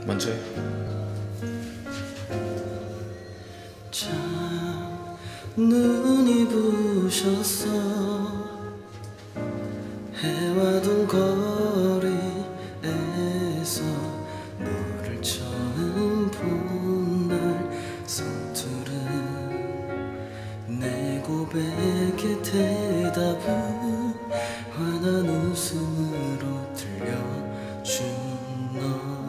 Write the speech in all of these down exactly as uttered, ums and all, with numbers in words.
먼저 해. 참 눈이 부셨어. 해와동 거리에서 너를 처음 본 날 서투른 내 고백의 대답은 환한 웃음으로 들려준 너.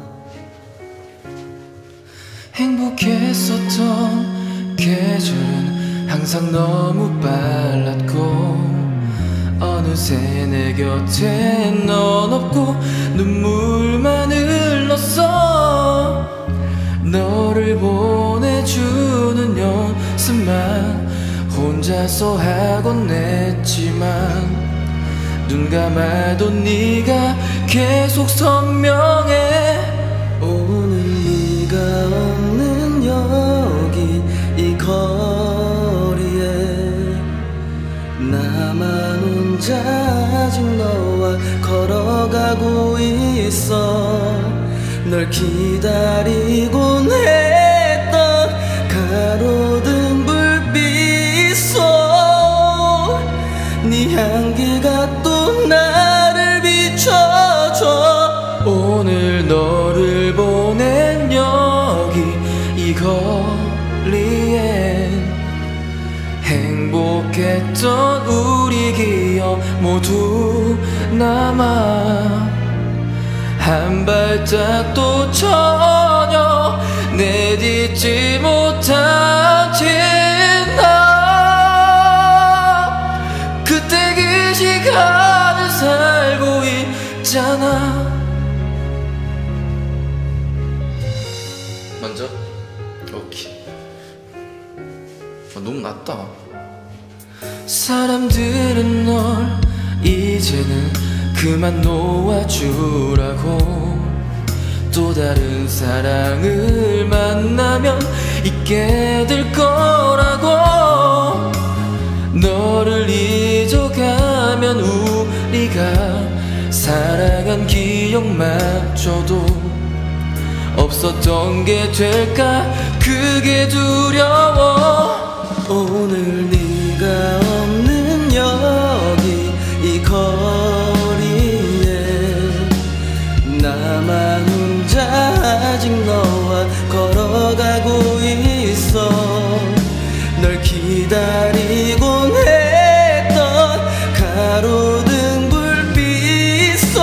행복했었던 계절은 항상 너무 빨랐고 어느새 내 곁에 넌 없고 눈물만 흘렀어. 너를 보내주는 연습만 혼자서 하곤 했지만 눈 감아도 네가 계속 선명해. 오늘 네가 없는 여기 이 거리에 나만 혼자 아직 너와 걸어가고 있어. 널 기다리곤 했던 가로등 불빛 속 네 향기가 또 나를 비춰줘. 오늘 너를 보낸 여기 이 거리엔 행복했던 우리 기억 모두 남아. 한 발짝도 전혀 내딛지 못한 지나 그때 그 시간을 살고 있잖아. 먼저? 오케이. 아, 너무 낮다. 사람들은 널 이제는 그만 놓아주라고 또 다른 사랑을 만나면 잊게 될 거라고. 너를 잊어가면 우리가 사랑한 기억마저도 없었던 게 될까 그게 두려워. 오늘 네가 없는 여기 이 거리에 나만 혼자 아직 너와 걸어가고 있어. 널 기다리곤 했던 가로등 불빛 속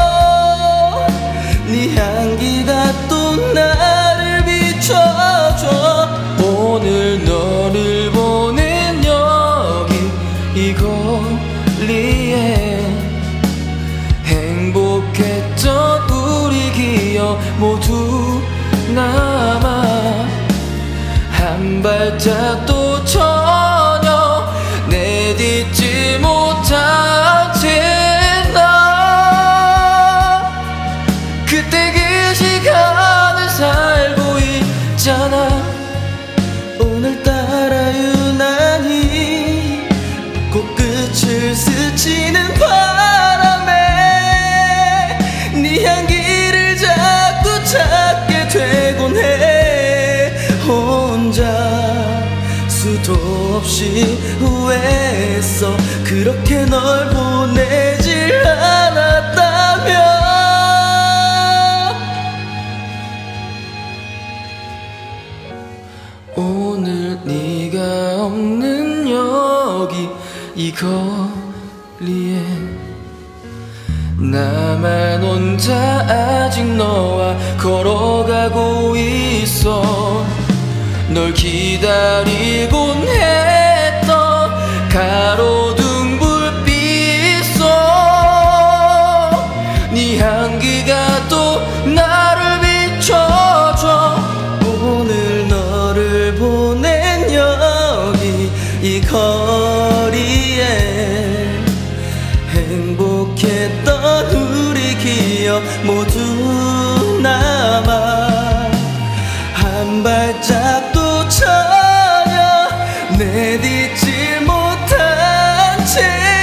네 향기가 또 나를 비춰줘. 오늘 너를 보낸 여기 이 거리에 행복했던 우리 기억 모두 남아. 한 발짝도 전혀 내딛지 못한 지나 그때 그 시간을 살고 있잖아. 오늘따라 유난히 코끝을 스치는 바람에 네 향기를 자꾸 찾게 되곤 해. 혼자 수도 없이 후회했어. 그렇게 널 보내질 않았다면. 오늘 네가 없는 여기 이 거리에 나만 혼자 아직 너와 걸어가고 있어. 널 기다리곤 했던 가로등 불빛 속 네 향기가 또 나를 비춰줘. 오늘 너를 보낸 여기 이 거리에 행복했던 우리 기억 모두 남아. 한 발짝도 전혀 내딛지 못한 채